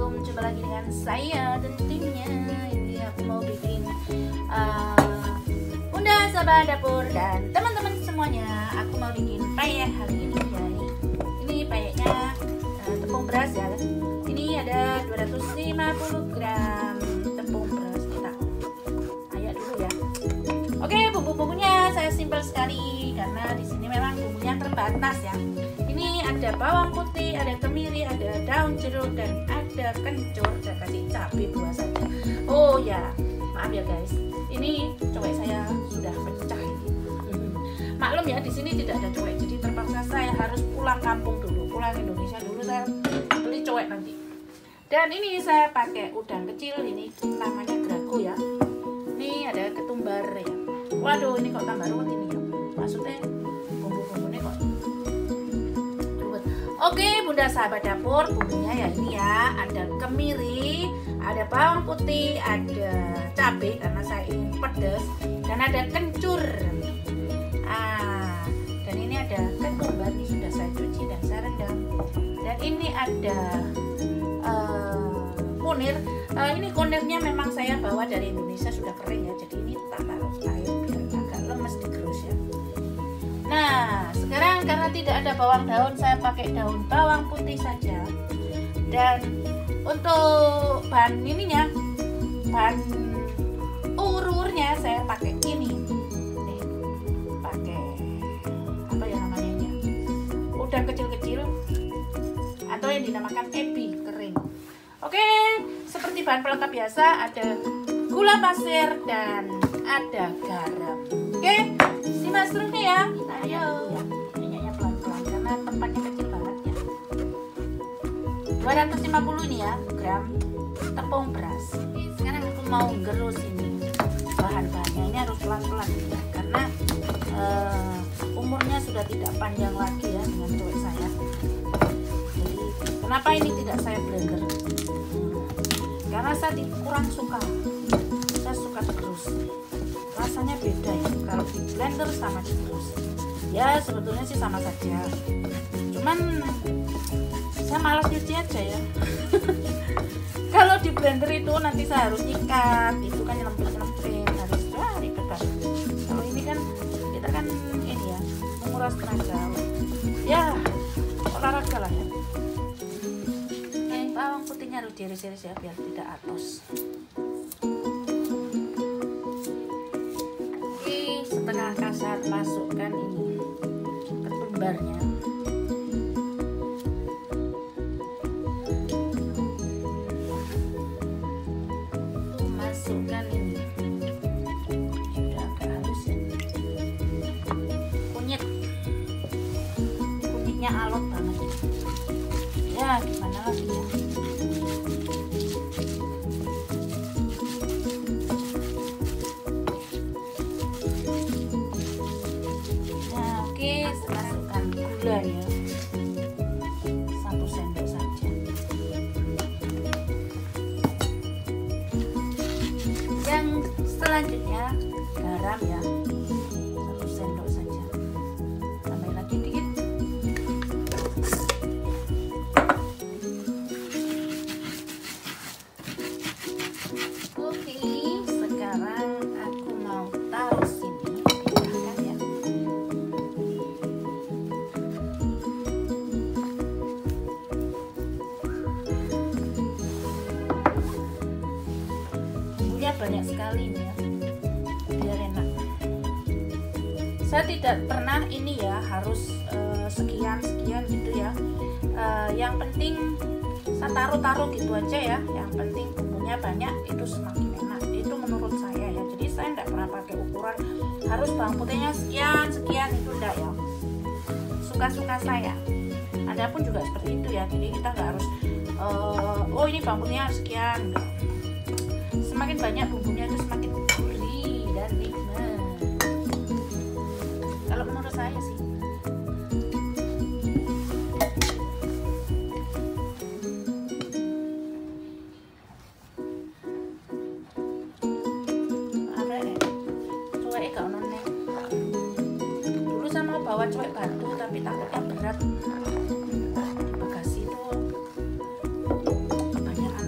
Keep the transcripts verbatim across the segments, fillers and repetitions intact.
Assalamualaikum, jumpa lagi dengan saya tentunya. Ini aku mau bikin uh, Bunda Sahabat Dapur dan teman-teman semuanya. Aku mau bikin payek hari ini ya. Ini payeknya uh, tepung beras ya. Ini ada dua ratus lima puluh gram tepung beras. Kita ayak dulu ya. Oke, bumbu-bumbunya saya simpel sekali karena di sini memang bumbunya terbatas ya. Ini ada bawang putih, ada kemiri, ada daun jeruk, dan ada kencur. Saya kasih cabai buah saja. Oh ya, maaf ya guys. Ini cowek saya sudah pecah ini. Hmm. Maklum ya, di sini tidak ada cowek, jadi terpaksa saya harus pulang kampung dulu, pulang Indonesia dulu. Saya beli cowek nanti. Dan ini saya pakai udang kecil, ini namanya grago ya. Ini ada ketumbar ya. Waduh, ini kok tambah ruwet ini ya. Maksudnya bumbu-bumbunya kok. Oke, Bunda Sahabat Dapur, bumbunya ya ini ya, ada kemiri, ada bawang putih, ada cabai karena saya ingin pedas, dan ada kencur. Ah, dan ini ada ketumbar, ini sudah saya cuci dan saya rendam. Dan ini ada uh, kunir. Uh, ini kunirnya memang saya bawa dari Indonesia sudah kering ya, jadi ini tak taruh air biar agak lemes digerus ya. Nah, sekarang karena tidak ada bawang daun, saya pakai daun bawang putih saja. Dan untuk bahan ininya, bahan ururnya saya pakai ini. Nih, pakai apa ya namanya ini? Udang kecil-kecil atau yang dinamakan ebi kering. Oke, seperti bahan pelengkap biasa ada gula pasir dan ada garam. Oke, simak seterusnya ya. Ayo, minyaknya pelan-pelan karena tempatnya kecil banget ya. dua ratus lima puluh ini ya gram tepung beras. Sekarang aku mau gerus ini bahan-bahannya. Ini harus pelan-pelan ya, karena uh, umurnya sudah tidak panjang lagi ya dengan cowok saya. Jadi kenapa ini tidak saya blender? Hmm. Karena saya kurang suka. Saya suka digerus. Rasanya beda ya kalau di blender sama digerus. Ya sebetulnya sih sama saja, cuman saya malas nyuci aja ya. Kalau di blender itu nanti saya harus nyikat, itu kan lempit-lempit, harus ya ribet banget. Kalau ini kan kita kan ini ya menguras tenaga, ya olahraga lah ya. Ini bawang putihnya harus diiris-iris ya biar tidak atos. Oke, setengah kasar masukkan ini ketumbarnya. Masukkan ini sudah agak halus ya, kunyit kunyitnya alot banget ya, gimana lagi ya. Gula ya, satu sendok saja. Yang selanjutnya garam ya, satu sendok saja. Tambah lagi dikit. Oke, sekarang aku mau taruh sini. Pindahkan ya. Banyak sekali ini ya, biar enak. Saya tidak pernah ini ya harus uh, sekian sekian gitu ya. Uh, yang penting saya taruh-taruh gitu aja ya. Yang penting bumbunya banyak, itu semakin enak. Itu menurut saya ya. Jadi saya tidak pernah pakai ukuran harus bawang putihnya sekian sekian, itu enggak ya. Suka-suka saya. Adapun juga seperti itu ya. Jadi kita nggak harus uh, oh ini bawang putihnya sekian. Enggak. Semakin banyak bumbunya itu semakin gurih dan nikmat. Kalau menurut saya sih. Apa ya? Cuek gak nonnya. Dulu saya mau bawa cuek batu tapi takutnya berat. Bagasi itu kebanyakan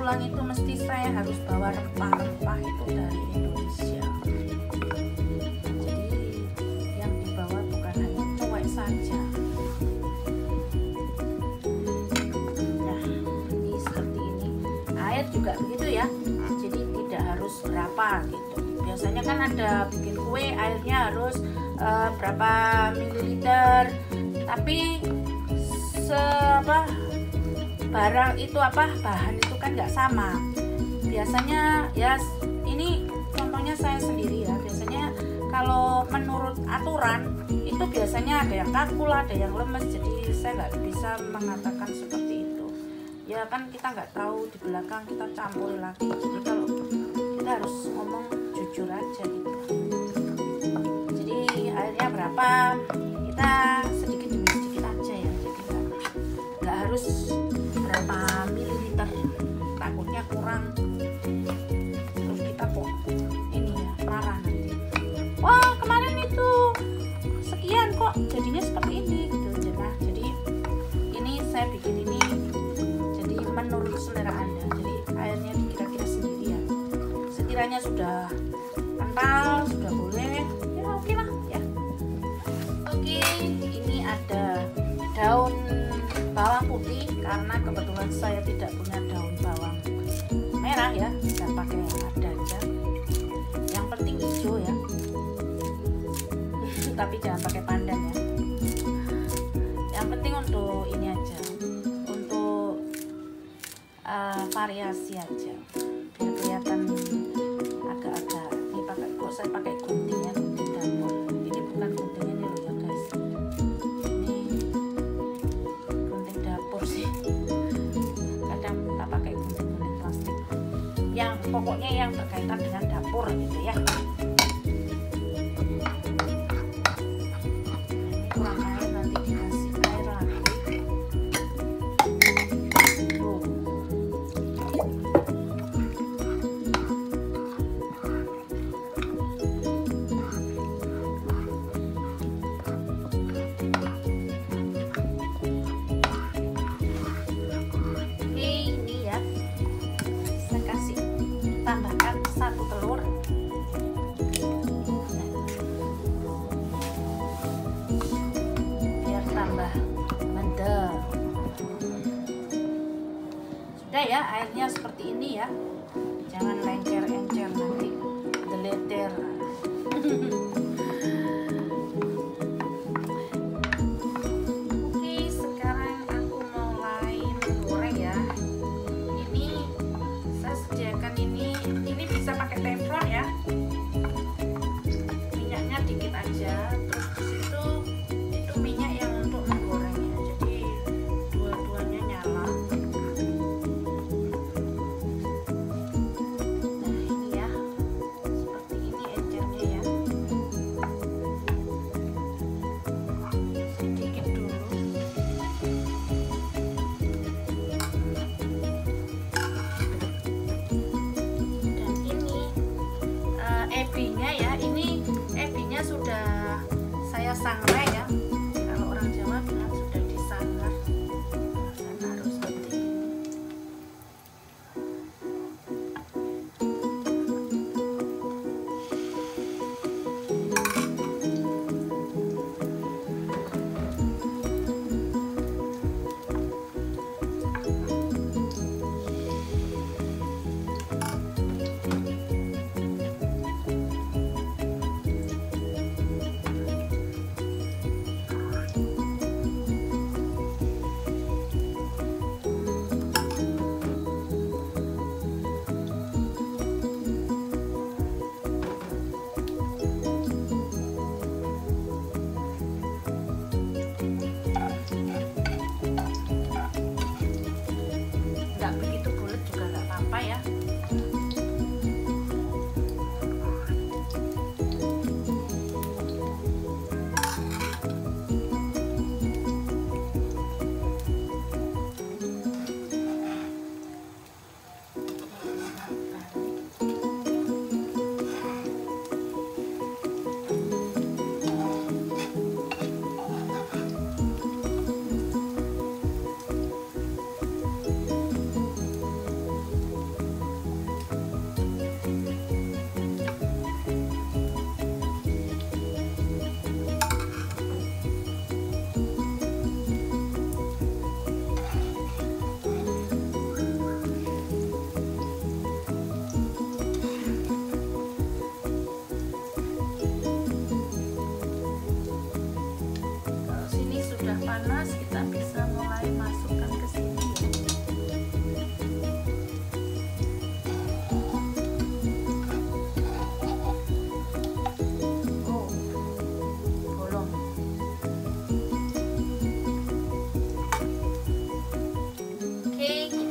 pulang itu mesti saya harus bawa rempah-rempah itu dari Indonesia. Jadi yang dibawa bukan hanya cuek saja. Nah, ini seperti ini. Air juga begitu ya. Jadi tidak harus berapa gitu. Biasanya kan ada bikin kue airnya harus uh, berapa mililiter. Tapi se apa barang itu apa bahan itu kan nggak sama. Biasanya ya ini contohnya saya sendiri ya. Biasanya kalau menurut aturan itu biasanya ada yang kaku lah, ada yang lemes. Jadi saya nggak bisa mengatakan seperti itu. Ya kan kita nggak tahu di belakang kita campur lagi. Jadi kalau kita harus ngomong jujur aja gitu. Jadi airnya berapa kita sedikit demi sedikit aja ya. Jadi nggak harus berapa mililiter, takutnya kurang terus kita kok ini ya marah nanti. Wah kemarin itu sekian kok jadinya seperti ini gitu. Nah jadi ini saya bikin ini jadi menurut selera Anda. Jadi airnya dikira-kira sendiri ya. Sekiranya sudah kental sudah boleh ya oke lah ya. Oke ini ada daun bawang putih karena kebetulan saya tidak punya daun bawang merah ya, saya pakai yang ada aja. Yang penting hijau ya. Tapi jangan pakai pandan ya. Yang penting untuk ini aja, untuk uh, variasi aja biar kelihatan agak-agak. Ini pakai kok saya pakai gunting ya, gunting dapur. Ini bukan gunting ini loh ya guys. Yang pokoknya yang berkaitan dengan dapur gitu ya. Ini kurang air nanti dikasih air lagi. Tuh. Oke ini ya. Saya kasih tambahkan satu telur. Biar tambah mendel. Sudah ya airnya seperti ini ya. Jangan lencer-encer nanti deleter. Oke sekarang aku mulai menggoreng ya. Ini saya sediakan ini ini bisa pakai teflon ya, minyaknya dikit aja. Terus disitu itu minyak yang untuk menggorengnya, jadi dua-duanya nyala. Nah ini ya seperti ini encernya ya, sedikit dulu. Ebinya ya, ini ebinya sudah saya sangrai ya. Kalau orang Jawa bilang sudah disanggar. Saya taruh seperti ini.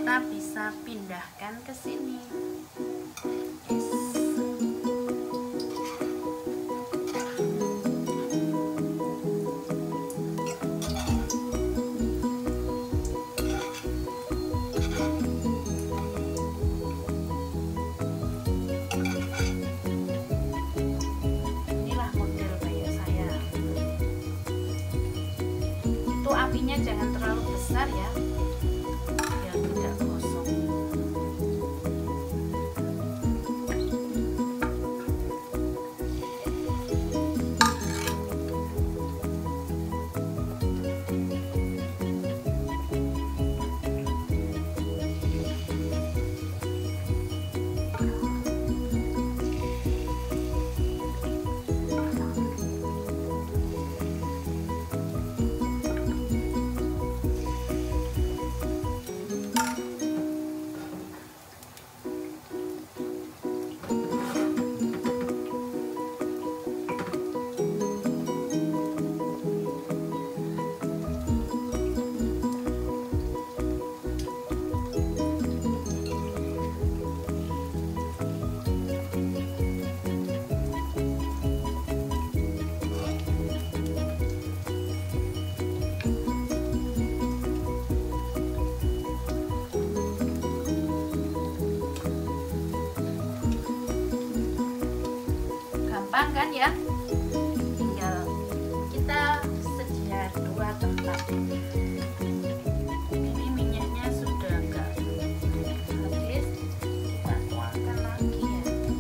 kita bisa pindahkan ke sini. Yes. Inilah model kayak saya. Itu apinya jangan terlalu besar ya, biar tidak gosong. Gampang kan ya, tinggal kita sedia dua tempat. Ini minyaknya sudah agak habis, kita tuangkan lagi ya.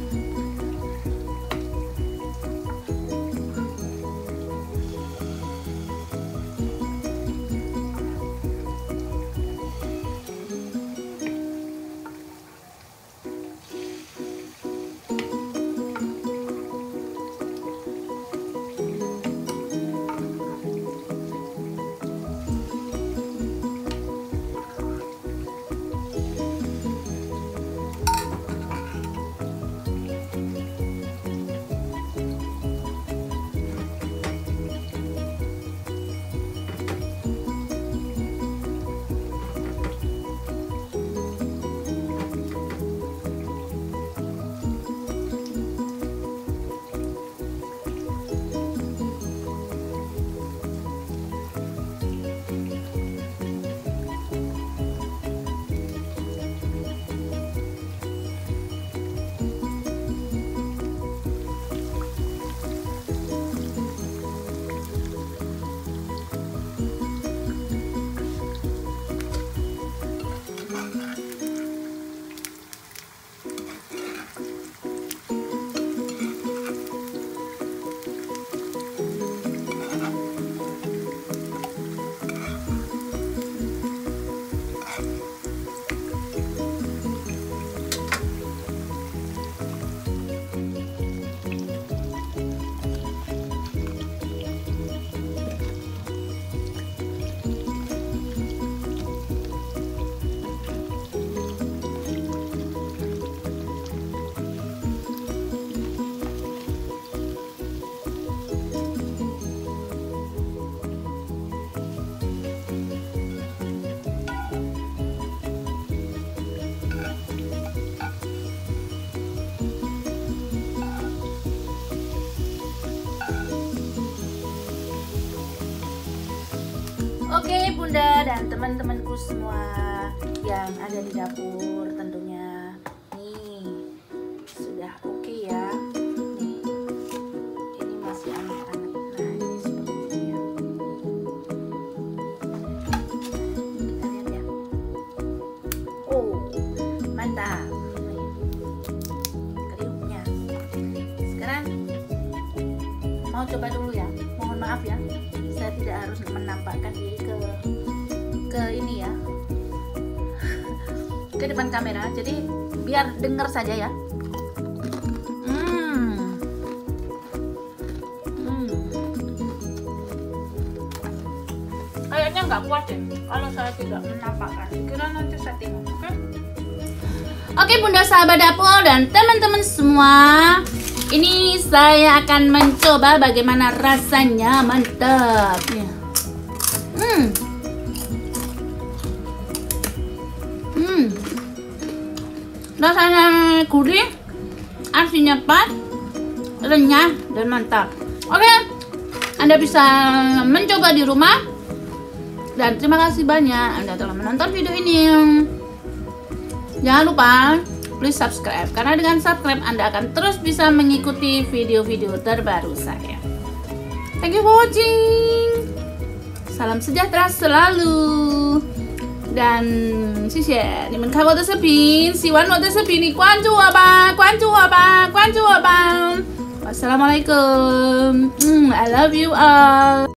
Oke Bunda dan teman-temanku semua yang ada di dapur, tentunya nih sudah oke ya. Nih, ini masih anget-anget. Nah ini seperti ini ya. Kita lihat ya. Oh mantap. Nih, kriuknya. Sekarang mau coba dulu ya. Mohon maaf ya, saya tidak harus menampakkan diri ke ke ini ya, ke depan kamera, jadi biar dengar saja ya. Hmm. Hmm. Kayaknya nggak kuat deh kalau saya tidak menampakkan. Kira nanti saya tengok, oke? Okay? Oke Bunda, sahabat dapur dan teman-teman semua, ini saya akan mencoba bagaimana rasanya. Mantap ya. Hmm. Hmm, rasanya gurih, asinnya pas, renyah dan mantap. Oke, Anda bisa mencoba di rumah. Dan terima kasih banyak Anda telah menonton video ini. Jangan lupa please subscribe, karena dengan subscribe Anda akan terus bisa mengikuti video-video terbaru saya. Thank you for watching. Salam sejahtera selalu. Dan 谢谢你们看我的视频，喜欢我的视频你关注我吧，关注我吧，关注我吧。Wassalamualaikum. Mm, I love you all.